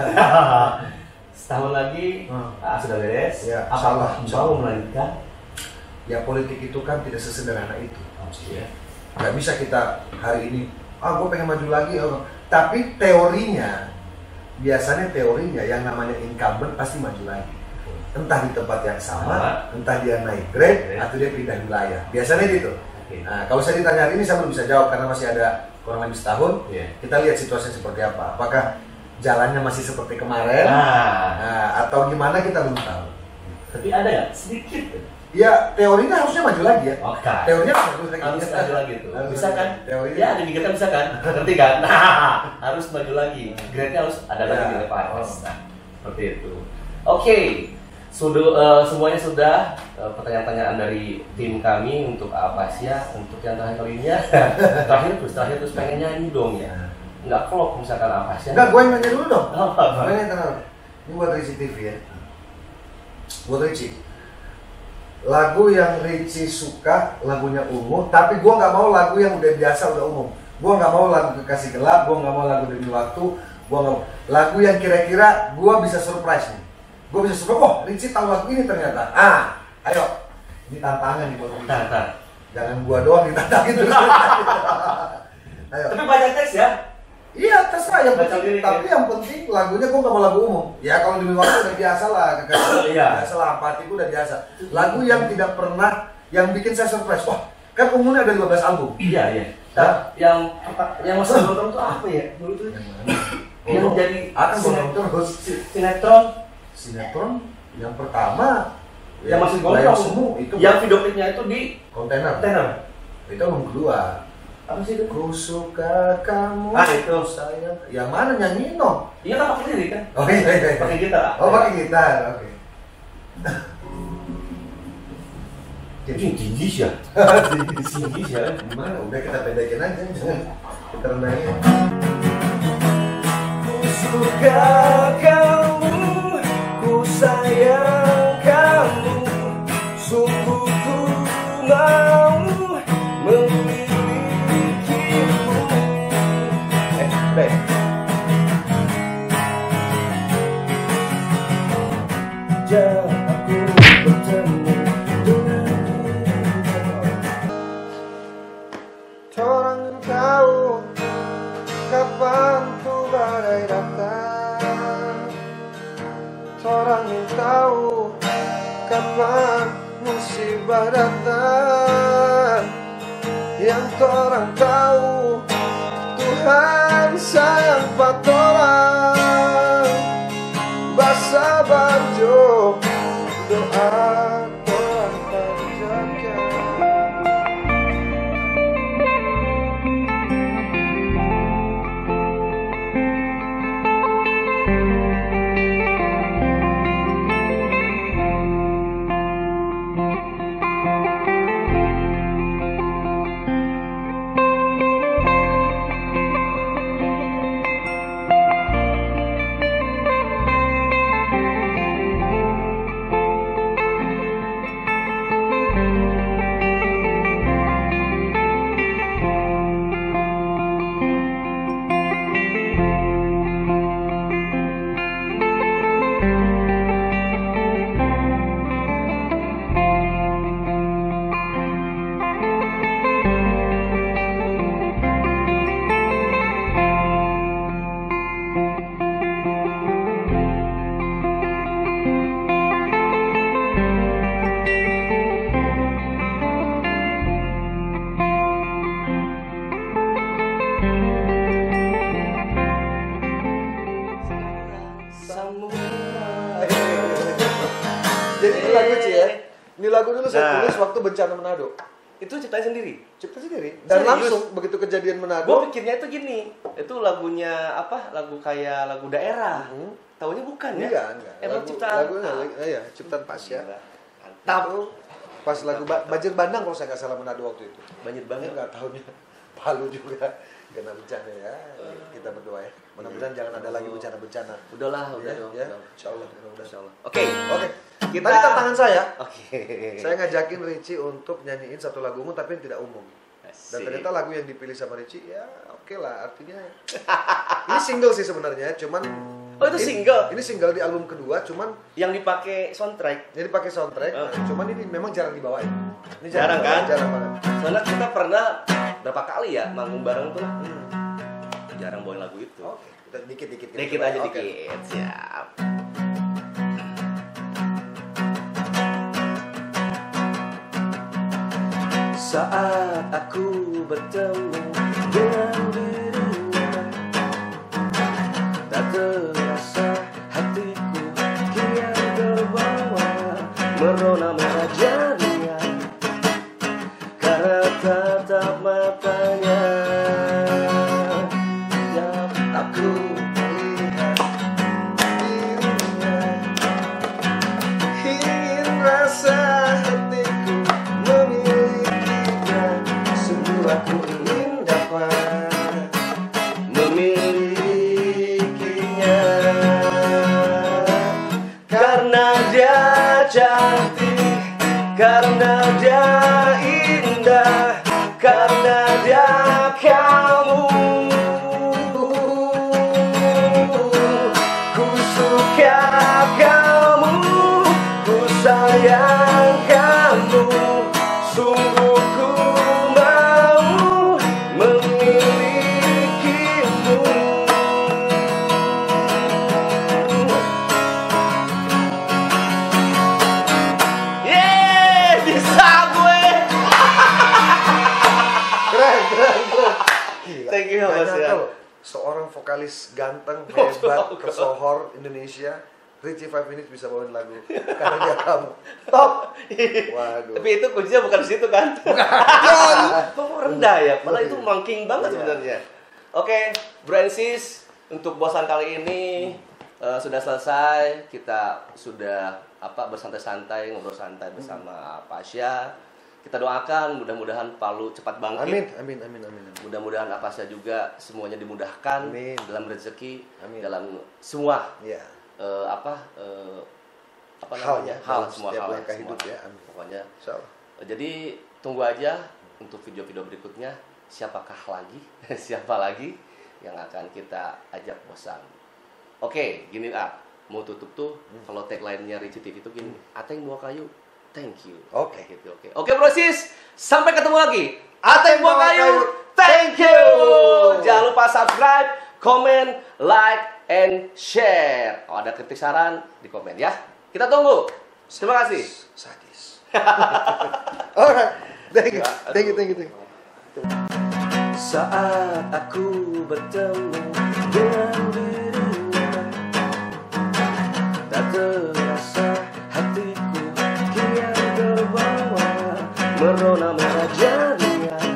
Speaker 2: Setahun lagi,
Speaker 3: Hmm.
Speaker 2: ah, sudah beres.
Speaker 3: Ya,
Speaker 2: Apakah
Speaker 3: insya Allah.
Speaker 2: mau melanjutkan?
Speaker 3: Ya politik itu kan tidak sesederhana itu.
Speaker 2: Ya.
Speaker 3: Nggak bisa kita hari ini, ah gue pengen maju lagi. Oh. Tapi teorinya, biasanya teorinya yang namanya incumbent pasti maju lagi. Entah di tempat yang sama, entah dia naik grade,
Speaker 2: Oke.
Speaker 3: atau dia pindah wilayah. Biasanya gitu.
Speaker 2: Oke.
Speaker 3: Nah, kalau saya ditanya hari ini saya belum bisa jawab karena masih ada kurang lebih setahun.
Speaker 2: Iya.
Speaker 3: Kita lihat situasinya seperti apa. Apakah jalannya masih seperti kemarin?
Speaker 2: Nah,
Speaker 3: Nah, atau gimana kita belum tahu.
Speaker 2: tapi ada nggak sedikit?
Speaker 3: Ya teorinya harusnya maju lagi ya.
Speaker 2: Oke.
Speaker 3: Teorinya maju lagi.
Speaker 2: Harus maju lagi tuh.
Speaker 3: Harus
Speaker 2: Bisa
Speaker 3: maju
Speaker 2: kan?
Speaker 3: lagi. Teorinya.
Speaker 2: Ya, di kita bisa kan? Ngerti kan? Nah, harus maju lagi. Grade-nya harus ada lagi
Speaker 3: Ya.
Speaker 2: di depan.
Speaker 3: Oh.
Speaker 2: Nah, seperti itu. Oke. Sudah eh, semuanya sudah eh, pertanyaan-pertanyaan dari tim kami untuk apa sih ya? Untuk yang terakhir kalinya. terakhir terus terakhir terus pengen nyanyi dong ya. Nggak vlog misalkan apa sih?
Speaker 3: Enggak, gue yang nanya dulu dong.
Speaker 2: Oh, apa?
Speaker 3: Gue yang nanya. Ini buat Richie T V ya. Buat Richie. Lagu yang Richie suka, lagunya umum, tapi gue nggak mau lagu yang udah biasa, udah umum. Gue nggak mau lagu Kekasih Gelap, gue nggak mau lagu Demi Waktu, gue nggak mau lagu yang kira-kira gue bisa surprise nih. Gue bisa surprise, oh Richie tahu lagu ini ternyata. Ah, ayo, ini tantangan nih buat Richie.
Speaker 2: Ntar, ntar.
Speaker 3: Jangan gue doang ditantangin terus. Ayo.
Speaker 2: Tapi banyak teks ya.
Speaker 3: Iya, terserah yang
Speaker 2: Baca
Speaker 3: penting,
Speaker 2: lirik,
Speaker 3: tapi yang penting lagunya gue nggak mau lagu umum. Ya kalau Demi Waktu udah biasa lah, Kekasih
Speaker 2: Iya.
Speaker 3: biasa lah, Hatiku udah biasa. Lagu yang tidak pernah, yang bikin saya surprise. Wah, kan umumnya ada lima belas album.
Speaker 2: Iya, iya. Nah, yang yang masih nonton tuh apa ya? Dulu tuh
Speaker 3: Yang mana?
Speaker 2: yang
Speaker 3: Oh,
Speaker 2: jadi
Speaker 3: akan
Speaker 2: sinet-
Speaker 3: gondrong terus.
Speaker 2: si- sinetron
Speaker 3: Sinetron yang pertama
Speaker 2: yang masih
Speaker 3: Layang
Speaker 2: gondrong
Speaker 3: Semu itu
Speaker 2: yang video klipnya itu di
Speaker 3: kontainer.
Speaker 2: kontainer.
Speaker 3: Itu album kedua.
Speaker 2: Apa sih itu?
Speaker 3: Ku suka kamu.
Speaker 2: Ah, itu.
Speaker 3: Sayang. Yang mana nyanyi no?
Speaker 2: Iya kan pakai lirik kan?
Speaker 3: Oke, oke, oke.
Speaker 2: Pakai gitar.
Speaker 3: Oh, pakai gitar. Oke.
Speaker 2: Jadi tinggi sih ya. Tinggi sih ya.
Speaker 3: Gimana? Udah kita pedekin aja. Kita rendahin.
Speaker 1: Ku suka kamu, ku sayang kamu, sungguh ku mau memilikimu.
Speaker 2: Eh, baik.
Speaker 1: Sejak aku bertemu dengan orang tahu kapan tuh badai datang. Orang yang tahu kapan musibah datang. Yang orang tahu Tuhan sayang patorang. Basa banjo doa orang terjaga. Jadi ini lagu Ci ya. Ini lagu dulu saya
Speaker 2: Nah.
Speaker 1: tulis waktu bencana Manado.
Speaker 2: Itu ciptain sendiri.
Speaker 1: Cipta sendiri. Dan
Speaker 2: Serius?
Speaker 1: langsung begitu kejadian
Speaker 2: Gue
Speaker 1: Manado.
Speaker 2: pikirnya itu gini, itu lagunya apa? Lagu kayak lagu daerah.
Speaker 1: Hmm.
Speaker 2: Taunya bukan ya?
Speaker 1: Enggak, enggak.
Speaker 2: Emang
Speaker 1: Lagu-
Speaker 2: ciptaan.
Speaker 1: lagu enggak, eh, ya, ciptaan Pasya.
Speaker 2: Mantap.
Speaker 1: Itu pas lagu ba Banjir Bandang kalau saya nggak salah Manado waktu itu.
Speaker 2: Banyak
Speaker 1: Saya
Speaker 2: banget.
Speaker 1: nggak tahunya Palu juga kena bencana ya. Kita berdoa ya. Mudah-mudahan jangan ada lagi bencana-bencana.
Speaker 2: Udahlah, udah
Speaker 1: Ya,
Speaker 2: dong.
Speaker 1: ya.
Speaker 2: udah.
Speaker 1: Insya Allah, mudah-mudahan.
Speaker 2: Insya Allah. Oke.
Speaker 1: Oke.
Speaker 2: Kita-
Speaker 1: Tadi tantangan saya.
Speaker 2: Oke.
Speaker 1: Saya ngajakin Richie untuk nyanyiin satu lagu umum tapi yang tidak umum. Dan
Speaker 2: Asik.
Speaker 1: ternyata lagu yang dipilih sama Richie ya oke lah, artinya ini single sih sebenarnya, cuman
Speaker 2: Oh, itu
Speaker 1: ini-
Speaker 2: single?
Speaker 1: Ini single di album kedua, cuman
Speaker 2: yang dipakai soundtrack.
Speaker 1: jadi pakai soundtrack,
Speaker 2: Oh.
Speaker 1: cuman ini memang jarang dibawain. Ini
Speaker 2: Jarang
Speaker 1: dibawain,
Speaker 2: kan?
Speaker 1: Jarang banget.
Speaker 2: Soalnya kita pernah berapa kali ya manggung bareng tuh.
Speaker 1: Hmm.
Speaker 2: Jarang bawain lagu itu.
Speaker 1: Oke, kita dikit-dikit.
Speaker 2: Dikit aja dikit. Siap.
Speaker 1: Saat aku bertemu dengan dirinya, tak terasa hatiku kian terbawa merona merajanya karena tatap matanya. Yang aku melihat dirinya, ingin rasa hatiku memilikinya. Sungguh aku ingin dapat memilikinya, karena dia cantik, karena dia indah, karena dia kamu. Ku suka kamu, ku sayang kamu, sungguh ku mau memilikimu.
Speaker 2: Yeay, bisa gue.
Speaker 1: Keren, keren, keren. Gila.
Speaker 2: Thank you,
Speaker 1: Nggak
Speaker 2: Mas,
Speaker 1: nyangka
Speaker 2: ya.
Speaker 1: loh. seorang vokalis ganteng, hebat, tersohor Indonesia, Richie Five Minutes bisa bawain lagu karena dia kamu. Top. Waduh.
Speaker 2: Tapi itu kuncinya bukan di situ kan? Kok rendah ya? Padahal itu mangking banget
Speaker 1: Iya.
Speaker 2: sebenarnya. Oke, Bro and Sis, untuk bosan kali ini eh, sudah selesai. Kita sudah apa bersantai-santai, ngobrol santai bersama Pasha. Kita doakan mudah-mudahan Palu cepat bangkit.
Speaker 1: Amin, amin, amin, amin. amin.
Speaker 2: Mudah-mudahan Pasha juga semuanya dimudahkan
Speaker 1: Amin.
Speaker 2: dalam rezeki,
Speaker 1: Amin.
Speaker 2: dalam semua
Speaker 1: Iya.
Speaker 2: eh, apa eh, apa
Speaker 1: Hal
Speaker 2: namanya?
Speaker 1: ya,
Speaker 2: hal
Speaker 1: dalam
Speaker 2: semua
Speaker 1: setiap
Speaker 2: hal
Speaker 1: langkah
Speaker 2: semua.
Speaker 1: hidup ya. Amin.
Speaker 2: Pokoknya
Speaker 1: Insyaallah.
Speaker 2: jadi tunggu aja untuk video-video berikutnya siapakah lagi siapa lagi yang akan kita ajak bosan. Oke, gini ah mau tutup tuh kalau tagline-nya Richie T V itu gini, Ateng bawa kayu, thank you.
Speaker 1: Oke.
Speaker 2: gitu. Oke. Oke, Bro Sis, sampai ketemu lagi. Ateng bawa kayu, thank you. Jangan lupa subscribe, comment, like, and share. Kalau ada kritik saran di komen ya. Kita tunggu. Terima kasih.
Speaker 1: Sadis. Alright. Thank you. Thank you, thank you, thank you.
Speaker 2: Saat aku bertemu dengan dirinya, tak terasa hatiku kian terbawa, merona merah jadinya.